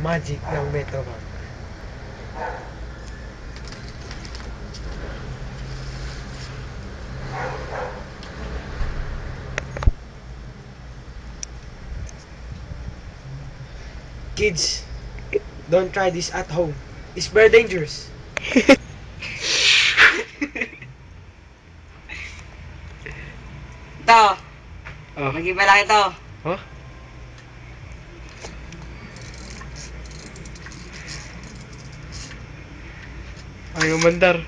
magic ng Metrobank. Kids, don't try this at home. It's very dangerous. Ito. Oh. Mag-iba lang ito. Huh? Ay, umandar.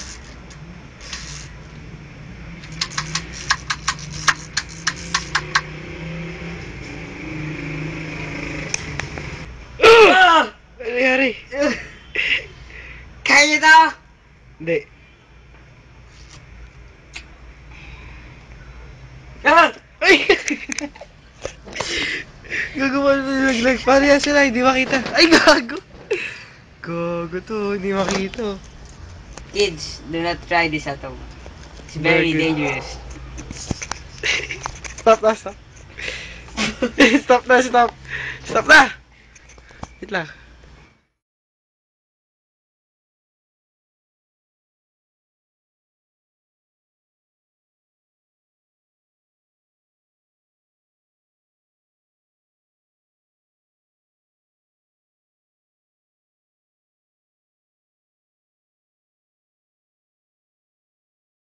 Ah! Ano nangyari? Kaya niyo ito? Hindi. Ah! Ay! Gagawa na nilaglag. Paano yan sila? Hindi makita. Ay, gago! Gago to. Hindi makita. Kids, do not try this at home. It's very Very good. dangerous. Stop na, stop. Stop na, stop. Stop na! Wait lang.